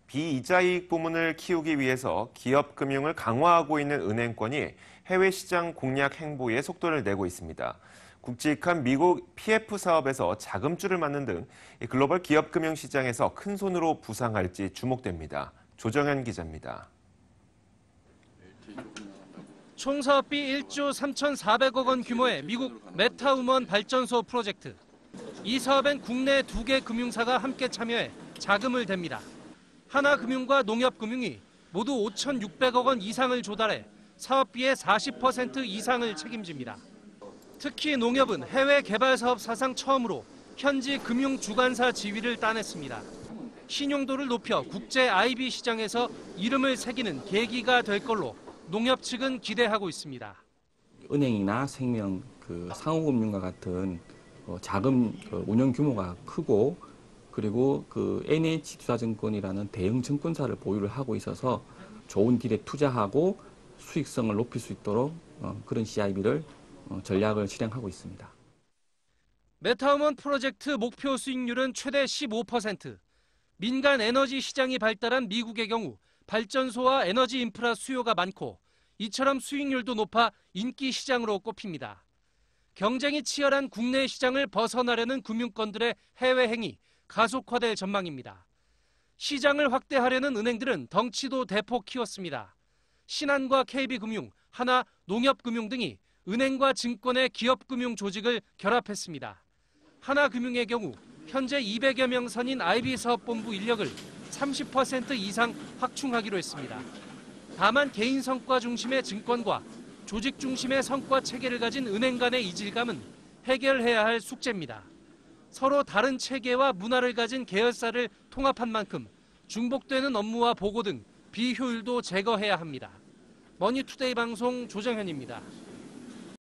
비이자이익 부문을 키우기 위해서 기업 금융을 강화하고 있는 은행권이 해외 시장 공략 행보에 속도를 내고 있습니다. 굵직한 미국 PF 사업에서 자금줄을 맞는 등 글로벌 기업 금융 시장에서 큰 손으로 부상할지 주목됩니다. 조정현 기자입니다. 총 사업비 1조 3,400억 원 규모의 미국 메타우먼 발전소 프로젝트. 이 사업엔 국내 2개 금융사가 함께 참여해 자금을 댑니다. 하나금융과 농협금융이 모두 5,600억 원 이상을 조달해 사업비의 40% 이상을 책임집니다. 특히 농협은 해외 개발 사업 사상 처음으로 현지 금융 주관사 지위를 따냈습니다. 신용도를 높여 국제 IB 시장에서 이름을 새기는 계기가 될 걸로 농협 측은 기대하고 있습니다. 은행이나 생명, 상호금융과 같은 자금 운영 규모가 크고 그리고 NH투자증권이라는 대형 증권사를 보유를 하고 있어서 좋은 딜에 투자하고 수익성을 높일 수 있도록 그런 CIB를 전략을 실행하고 있습니다. 메타우먼 프로젝트 목표 수익률은 최대 15%. 민간 에너지 시장이 발달한 미국의 경우 발전소와 에너지 인프라 수요가 많고 이처럼 수익률도 높아 인기 시장으로 꼽힙니다. 경쟁이 치열한 국내 시장을 벗어나려는 금융권들의 해외 행위 가속화될 전망입니다. 시장을 확대하려는 은행들은 덩치도 대폭 키웠습니다. 신한과 KB금융, 하나, 농협금융 등이 은행과 증권의 기업금융 조직을 결합했습니다. 하나금융의 경우 현재 200여 명 선인 IB사업본부 인력을 30% 이상 확충하기로 했습니다. 다만 개인 성과 중심의 증권과 조직 중심의 성과 체계를 가진 은행 간의 이질감은 해결해야 할 숙제입니다. 서로 다른 체계와 문화를 가진 계열사를 통합한 만큼 중복되는 업무와 보고 등 비효율도 제거해야 합니다. 머니투데이 방송 조정현입니다.